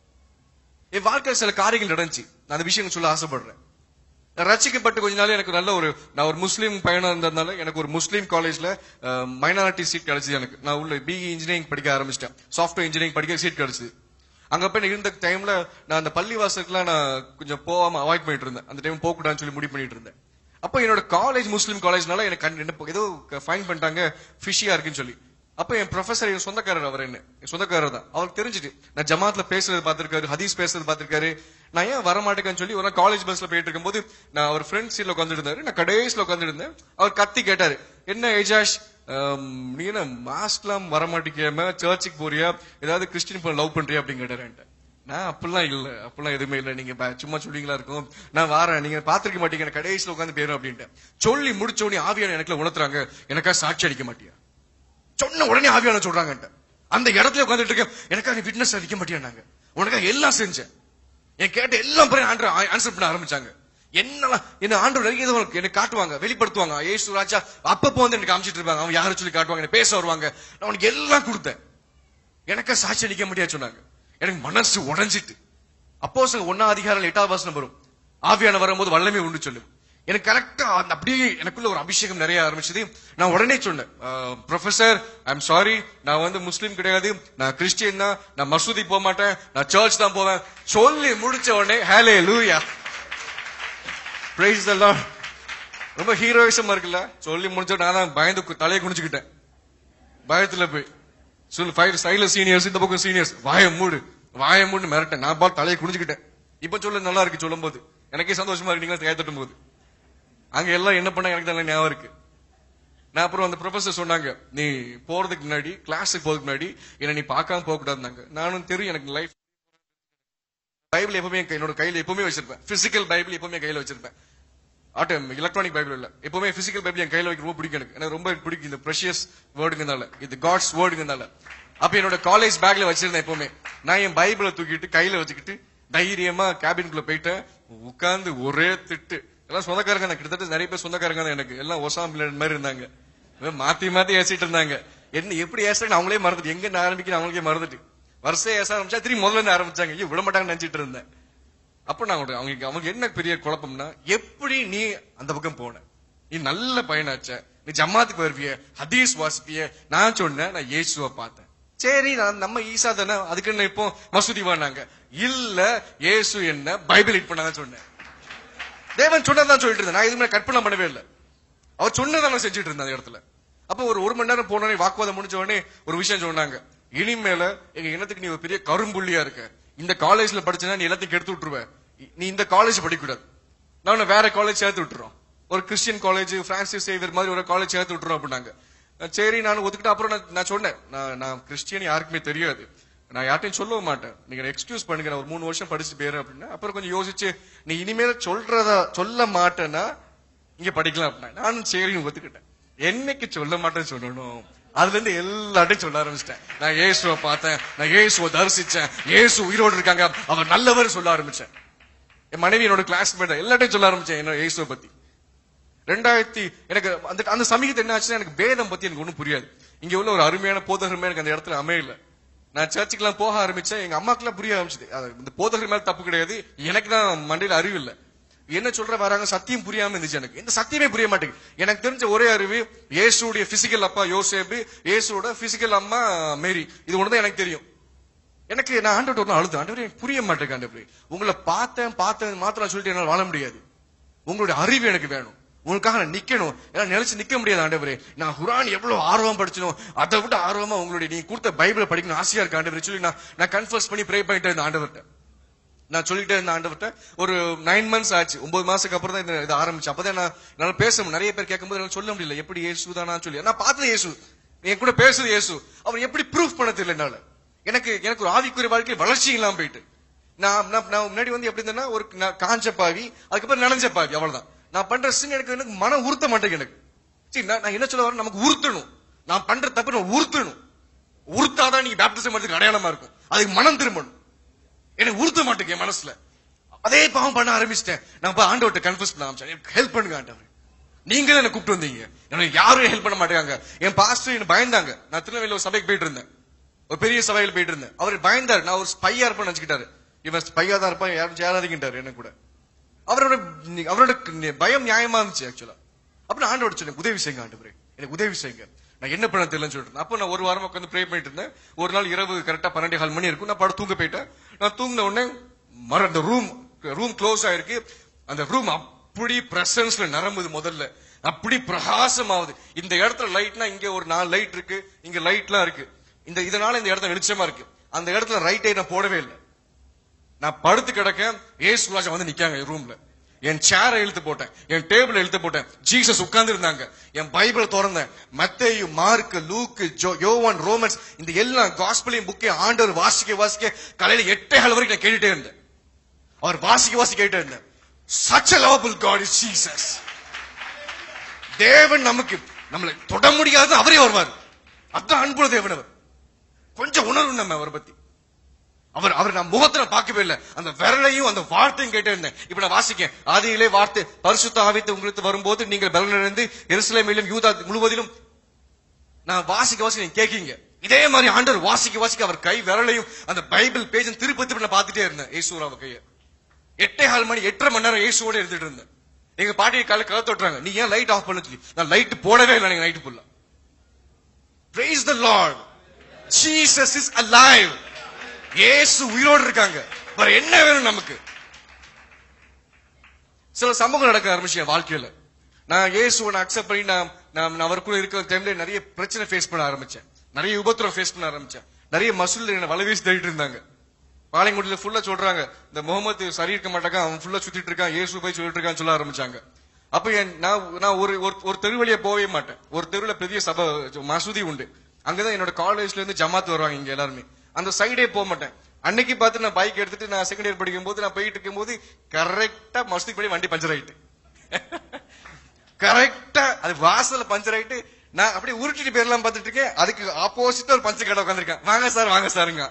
என் வாழ்க்கையில் சில காரியங்கள் நடந்துச்சு, நான் அந்த விஷயங்கள் சொல்ல ஆசைப்படுறேன். நான் ரசிக்கப்பட்டு கொஞ்ச நாள் எனக்கு நல்ல நான் ஒரு முஸ்லீம் பையனா இருந்ததுனால எனக்கு ஒரு முஸ்லீம் காலேஜ்ல மைனாரிட்டி சீட் கிடைச்சது. எனக்கு நான் உள்ள பிஇ இன்ஜினியரிங் படிக்க ஆரம்பிச்சிட்டேன். சாஃப்ட்வேர் இன்ஜினியரிங் படிக்க சீட் கிடைச்சது. அங்க போய் இருந்த டைம்ல நான் அந்த பள்ளி வாசலுக்குலாம் நான் கொஞ்சம் போகாம அவாய்ட் பண்ணிட்டு இருந்தேன். அந்த டைம் போக கூடாதுன்னு சொல்லி முடிவு பண்ணிட்டு இருந்தேன். அப்ப என்னோட காலேஜ் முஸ்லீம் காலேஜ்னால எனக்கு ஏதோ ஃபைன் பண்ணிட்டாங்க, ஃபிஷியா இருக்குன்னு சொல்லி. அப்ப என் ப்ரொஃபசர் என் சொந்தக்காரர், அவர் என்ன என் சொந்தக்காரர் தான். அவருக்கு தெரிஞ்சுட்டு நான் ஜமாத்ல பேசுறது பாத்திருக்காரு, ஹதீஸ் பேசுறது பாத்திருக்காரு. நான் ஏன் வரமாட்டேன்னு சொல்லி ஒரு காலேஜ் பஸ்ல போயிட்டு இருக்கும்போது நான் அவர் ஃப்ரெண்ட் சீட்ல உட்காந்துட்டு இருந்தாரு, நான் கடைசியில உட்காந்துட்டு இருந்தேன். அவர் கத்தி கேட்டாரு, என்ன ஏஜாஷ் நீ என்ன மாஸ்க்லாம் வரமாட்டேக்காம சர்ச்சுக்கு போறியா, ஏதாவது கிறிஸ்டின் லவ் பண்றியா அப்படின்னு கேட்டாரு. நான் அப்படிலாம் இல்ல, அப்படிலாம் எதுவுமே இல்ல, நீங்க சும்மா சொல்லிங்களா இருக்கும், நான் வாரேன், நீங்க பாத்திருக்க மாட்டீங்க, கடைசியில உட்காந்து பேரும் அப்படின்ட்டு சொல்லி முடிச்ச உடனே ஆவியான எனக்கு உணர்த்துறாங்க, எனக்கா சாட்சி அடிக்க மாட்டியா சொன்ன உடனே ஆவியான சொல்றாங்க. அந்த இடத்துல உட்காந்துட்டு இருக்கேன், எனக்கா நீ விட்னஸ் அடிக்க மாட்டியாங்க, உனக்காக எல்லாம் செஞ்சேன். என் கேட்ட எல்லாம் ஆன்சர் பண்ண ஆரம்பிச்சாங்க. என்னெல்லாம் என்ன ஆண்டவர் நிறைய எனக்கு காட்டுவாங்க, வெளிப்படுத்துவாங்க. ஏசு ராஜா அப்பப்போ வந்து எனக்கு காமிச்சிட்டு இருப்பாங்க, அவன் யாரை சொல்லி காட்டுவாங்க, எனக்கு பேச வருவாங்க. நான் உனக்கு எல்லாம் கொடுத்தேன், எனக்கா சாட்சி அடிக்க முடியாது சொன்னாங்க. எனக்கு மனசு உடைஞ்சிட்டு. அப்போஸ்தலர் 1:8 வரும், ஆவியான வரும்போது வல்லமை உண்டு சொல்லு. எனக்கு கரெக்டா அப்படியே எனக்குள்ள ஒரு அபிஷேகம் நிறைய ஆரம்பிச்சது. நான் உடனே சொன்னேன், ப்ரொஃபசர் ஐ எம் சாரி, நான் வந்து முஸ்லீம் கிடையாது, நான் கிறிஸ்டியன் தான், நான் மசூதி போக மாட்டேன், நான் சர்ச் தான் போவேன் சொல்லி முடிச்ச உடனே ஹல்லேலூயா பிரைஸ் தி லார்ட். ரொம்ப ஹீரோயிசமா இருக்குல்ல. சொல்லி முடிச்ச நான் தான் பயந்து தலையை குனிச்சுக்கிட்டேன். பயத்துல போய் சொல்லு 5 சைடுல சீனியர்ஸ், இந்த பக்கம் சீனியர்ஸ், வாய மூடு மிரட்டேன். நான் பார்த்து தலையை குனிச்சுக்கிட்டேன். இப்ப சொல்ல நல்லா இருக்கு, சொல்லும் போது எனக்கே சந்தோஷமா இருக்கு, நீங்க கை தட்டும் போது. அங்க எல்லாம் என்ன பண்ண எனக்கு தான் ஞாபகம் இருக்கு. நான் அப்புறம் அந்த ப்ரொஃபசர் சொன்னாங்க, நீ போறதுக்கு முன்னாடி, கிளாஸுக்கு போறதுக்கு முன்னாடி என்ன நீ பார்க்காம போக கூடாதுனாங்க. நானும் தெரியும், எனக்கு லைஃப் பைபிள் எப்பவுமே என்னோட கையில எப்பவுமே வச்சிருப்பேன். பிசிக்கல் பைபிள் எப்பவுமே கையில வச்சிருப்பேன். எலக்ட்ரானிக் பைபிள் இல்ல, எப்பவுமே பிசிக்கல் பைபிள் என் கையில வைக்க ரொம்ப பிடிக்கும். எனக்கு ரொம்ப பிடிக்கும் இந்த பிரஷியஸ் வேர்டுங்கனால, இது காட்ஸ் வேர்டுங்கனால. அப்ப என்னோட காலேஜ் பேக்ல வச்சிருந்தேன் எப்பவுமே. நான் என் பைபிளை தூக்கிட்டு கையில வச்சுக்கிட்டு தைரியமா கேபின்குள்ள போயிட்டேன். உட்கார்ந்து ஒரே திட்டு. எல்லாம் சொந்தக்காரங்க தான், கிட்டத்தட்ட நிறைய பேர் சொந்தக்காரங்க தான். எனக்கு எல்லாம் ஒசாம் மாதிரி இருந்தாங்க, மாத்தி ஏசிட்டு இருந்தாங்க. என்ன எப்படி ஏசாங்க அவங்களே மறந்துட்டு, எங்க ஆரம்பிக்கணும் அவங்களுக்கே மறந்துட்டு வருஷம் ஏச ஆரம்பிச்சா திரும்பி முதல்ல இருந்து ஆரம்பிச்சாங்க. ஐயோ விட மாட்டாங்கன்னு நினைச்சிட்டு இருந்தேன். அப்ப நான் அவங்க என்ன பெரிய குழப்பம்னா, எப்படி நீ அந்த பக்கம் போன, நீ நல்ல பையனாச்ச, நீ ஜமாத்துக்கு வருவிய, ஹதீஸ் வாசிப்பிய. நான் சொன்னேன், நான் இயேசுவை பார்த்தேன். சரி நம்ம ஈசா தானே, அதுக்கு என்ன இப்போ மசூதி வாங்க இல்ல, இயேசு என்ன பைபிள் ரீட் பண்ணாங்க சொன்னேன். தேவன் சொன்னதான் சொல்லிட்டு இருந்தேன், நான் எதுவுமே கற்பனை பண்ணவே இல்லை. அவர் சொன்னதான் நான் செஞ்சுட்டு இருந்தேன் அந்த இடத்துல. அப்ப ஒரு மணி நேரம் போனோடனே வாக்குவாதம் முடிஞ்ச உடனே ஒரு விஷயம் சொன்னாங்க, இனிமேல எங்க இனத்துக்கு நீ ஒரு பெரிய கரும்புள்ளியா இருக்க, இந்த காலேஜ்ல படிச்சா நீ எல்லாத்தையும் கெடுத்து விட்டுருவ, நீ இந்த காலேஜ் படிக்க கூடாது, நான் வேற காலேஜ் சேர்த்து விட்டுறோம், ஒரு கிறிஸ்டியன் காலேஜ் பிரான்சிஸ் சேவியர் மாதிரி ஒரு காலேஜ் சேர்த்து விட்டுறோம் அப்படின்னாங்க. சரி நான் ஒத்துக்கிட்ட. அப்புறம் நான் சொன்னேன், நான் கிறிஸ்டியன் யாருக்குமே தெரியாது, நான் யார்ட்டையும் சொல்லவும் மாட்டேன், நீங்க எக்ஸ்கியூஸ் பண்ணுங்க, நான் ஒரு 3 வருஷம் படிச்சுட்டு போயிரு அப்படின்னா. அப்புறம் கொஞ்சம் யோசிச்சு, நீ இனிமேல் சொல்ல மாட்டேன்னா இங்க படிக்கலாம் அப்படின்னா நானும் சரின்னு ஒத்துக்கிட்டேன். என்னைக்கு சொல்ல மாட்டேன்னு சொல்லணும், அதுல இருந்து எல்லாத்தையும் சொல்ல ஆரம்பிச்சிட்டேன். நான் இயேசுவை பார்த்தேன், நான் இயேசுவை தரிசிச்சேன், இயேசு உயிரோடு இருக்காங்க, அவர் நல்லவர் சொல்ல ஆரம்பிச்சேன். என் மனைவி என்னோட கிளாஸ்மேட் எல்லாத்தையும் சொல்ல ஆரம்பிச்சேன் என்ன இயேசுவை பத்தி. 2000 எனக்கு அந்த சமயத்து என்ன ஆச்சுன்னா, எனக்கு வேதம் பத்தி எனக்கு ஒன்றும் புரியாது. இங்க உள்ள ஒரு அருமையான போதகர் எனக்கு அந்த இடத்துல அமையல. நான் சர்ச்சுக்கு எல்லாம் போக ஆரம்பிச்சேன், எங்க அம்மாக்கு எல்லாம் புரிய ஆரம்பிச்சது. இந்த போதகர் மேல தப்பு கிடையாது, எனக்கு தான் மண்டையில அறிவு இல்லை. என்ன சொல்ற வராங்க சத்தியம் புரியாம இருந்துச்சு. எனக்கு இந்த சத்தியமே புரிய மாட்டேங்குது. எனக்கு தெரிஞ்ச ஒரே அறிவு இயேசுடைய பிசிக்கல் அப்பா யோசேப்பு, இயேசுவோட பிசிக்கல் அம்மா மேரி. இது ஒண்ணுதான் எனக்கு தெரியும். எனக்கு நான் ஆண்டவர்ட்ட ஒரு நாள் அழுது, ஆண்டவரே எனக்கு புரிய மாட்டேங்க ஆண்டவரே, உங்களை பார்த்தேன் மாத்திரம் சொல்லிட்டு என்னால் வாழ முடியாது. உங்களுடைய அறிவு எனக்கு வேணும், உங்களுக்காக நான் நிக்கணும், எல்லாம் நினைச்சு நிக்க முடியாது ஆண்டவரே. நான் குர்ஆன் எவ்வளவு ஆர்வம் படிச்சனும் அதை விட ஆர்வமா உங்களுடைய நீங்க கொடுத்த பைபிளை படிக்கணும் ஆசையா இருக்கு ஆண்டவரே சொல்லி நான் கன்ஃபர்ஸ் பண்ணி ப்ரே பண்ணிட்டே இருந்தேன் ஆண்டவர்ட்ட. நான் சொல்லிட்டே இருந்தேன் ஆண்டவர்ட்ட. ஒரு 9 months ஆச்சு, 9 மாசத்துக்கு அப்புறம் தான் இது ஆரம்பிச்சு. அப்பதான் என்னால பேச முடியும். நிறைய பேர் கேட்கும்போது என்னால சொல்ல முடியல, எப்படி இயேசு தானா சொல்லி. நான் பார்த்தது இயேசு, என் கூட பேசுறது இயேசு, அவர் எப்படி ப்ரூஃப் பண்ண தெரியல என்னால. எனக்கு ஒரு ஆவிக்குரிய வாழ்க்கையில் வளர்ச்சி இல்லாம போயிட்டு, நான் முன்னாடி வந்து எப்படி இருந்தேன்னா ஒரு காஞ்ச பாவி, அதுக்கப்புறம் நனைஞ்ச பாவி, அவ்வளவுதான். நான் பண்ற சின்ன எனக்கு மனம் உறுத்த மாட்டேங்க. எனக்கு சரி நான் என்ன சொல்ல வரேன், நமக்கு உறுத்தணும். நான் பண்ற தப்பு நான் உறுத்தணும். உறுத்தாதான் நீங்க பேப்டிசம் எடுத்துக்கு அடையாளமா இருக்கும். அதுக்கு மனம் திரும்பணும். எனக்கு உறுத்த மாட்டேங்க என் மனசுல. அதே பாவம் பண்ண ஆரம்பிச்சிட்டேன். நான் ஆண்டவர்ட்ட கன்ஃபஸ் பண்ண ஆரம்பிச்சேன், எனக்கு ஹெல்ப் பண்ணுங்க ஆண்டவர், நீங்க தான் என்ன கூப்பிட்டு வந்தீங்க, எனக்கு யாரும் ஹெல்ப் பண்ண மாட்டேங்க. என் பாஸ்டர் என்ன பயந்தாங்க. நான் திருநெல்வேலியில் ஒரு சபைக்கு போயிட்டு இருந்தேன், ஒரு பெரிய சபையில் போயிட்டு இருந்தேன். அவர் பயந்தார், நான் ஒரு ஸ்பையா இருப்பேன்னு நினைச்சுக்கிட்டாரு. இவன் ஸ்பையா தான் இருப்பான், யாரும் சேராதிக்கிட்டாரு என்ன கூட. அவரோட பயம் நியாயமா இருந்துச்சு ஆக்சுவலா. அப்புறம் ஆண்டவர் சொன்னேன், உதவி செய்யுங்க ஆண்டவரே, எனக்கு உதவி செய்யுங்க, நான் என்ன பண்ண தெரியலன்னு சொல்லிட்டு. அப்ப நான் ஒரு வாரம் உட்காந்து ப்ரே பண்ணிட்டு இருந்தேன். ஒரு நாள் இரவு கரெக்டா 12:15 மணி இருக்கும். நான் தூங்க போயிட்டேன். நான் தூங்கின உடனே அந்த ரூம் க்ளோஸ் ஆயிருக்கு. அந்த ரூம் அப்படி பிரசன்ஸ்ல நிரம்புது. முதல்ல அப்படி பிரகாசம் ஆகுது. இந்த இடத்துல லைட்னா இங்க ஒரு 4 லைட் இருக்கு, இங்க லைட்லாம் இருக்கு. இதனால இந்த இடத்துல வெளிச்சமா இருக்கு. அந்த இடத்துல ரைட்டை நான் போடவே இல்லை. நான் படுத்து கிடக்க ஏசு ராஜா வந்து நிக்காங்க ரூம்ல. என் சேரை இழுத்து போட்டேன், என் டேபிள் இழுத்து போட்டேன். ஜீசஸ் உட்கார்ந்து இருந்தாங்க. என் பைபிள் திறந்தேன். மத்தேயு, மார்க், லூக், யோவான், ரோமன்ஸ், இந்த எல்லா காஸ்பலையும் புக்கை ஆண்டவர் வாசிக்க காலையில 8:15 வரைக்கும் நான் கேட்டுட்டே இருந்தேன். அவர் வாசிக்க கேட்டுட்டே இருந்தேன். Such a lovable God is Jesus. தேவன் நம்மளை தொட முடியாது, அவரே வருவார். அதுதான் அன்புள்ள தேவன். அவர் கொஞ்சம் உணர்வு நம்ம அவரை பத்தி. அவர் நான் முகத்துல பார்க்கவே இல்லை. அந்த விரலையும் அந்த வார்த்தையும் கேட்டே இருந்தேன். இப்ப நான் வாசிக்கேன். ஆதியிலே வார்த்தை பரிசுத்த ஆவித்து உங்களுக்கு வரும்போது நீங்கள் பலனிழந்து எருசலேமிலும் யூதா முழுவதிலும். நான் வாசிக்க நீங்க கேட்கீங்க. இதே மாதிரி ஆண்டவர் வாசிக்க அவர் கை விரலையும் அந்த பைபிள் பேஜ் திருப்பி நான் பார்த்துட்டே இருந்தேன். ஏசுராவ கைய 8:15 மணி 8:30 மணி நேரம் ஏசுவோட இருந்துட்டு இருந்தேன். எங்க பாட்டியை காலை கதை தொட்டுறாங்க, நீ ஏன் லைட் ஆஃப் பண்ண சொல்லி. நான் லைட் போடவே இல்லை. நீங்க நைட்டு ஃபுல்லா praise the Lord. Jesus is alive. இயேசு உயிரோடு இருக்காங்க. வேற என்ன வேணும் நமக்கு? சில சம்பவங்கள் நடக்க ஆரம்பிச்சு என் வாழ்க்கையில. நான் இயேசுவை அக்செப்ட் பண்ணி நான் அவருக்குள்ள இருக்கிற டைம்ல நிறைய பிரச்சனை ஃபேஸ் பண்ண ஆரம்பிச்சேன். நிறைய உபத்திரம் ஃபேஸ் பண்ண ஆரம்பிச்சேன். நிறைய மசூல் என்ன வலவீசி தேடிட்டு இருந்தாங்க. பாளையங்குடியில ஃபுல்லா சொல்றாங்க, இந்த முகமது சரி இருக்க மாட்டாங்க, அவன் ஃபுல்லா சுத்திட்டு இருக்கான், இயேசு போய் சொல்லிட்டு இருக்கான்னு சொல்ல ஆரம்பிச்சாங்க. அப்ப நான் ஒரு தெருவழியா போகவே மாட்டேன். ஒரு தெருவுல பெரிய சபை மசூதி உண்டு. அங்கதான் என்னோட காலேஜ்ல இருந்து ஜமாத் வருவாங்க இங்க எல்லாருமே. அந்த சைடே போக மாட்டேன். அன்னைக்கு பார்த்து நான் பைக் எடுத்துட்டு நான் செகண்ட் இயர் படிக்கும் போது நான் போயிட்டு இருக்கும் போது கரெக்டா மசூதி படி வண்டி பஞ்சர் ஆயிட்டு, கரெக்டா அது வாசல்ல பஞ்சர் ஆயிட்டு. நான் அப்படியே உருட்டிட்டு பேர்லாம் பார்த்துட்டு இருக்கேன். அதுக்கு ஆப்போசிட்டா ஒரு பஞ்சர் கடை உட்காந்துருக்கேன். வாங்க சாருங்க.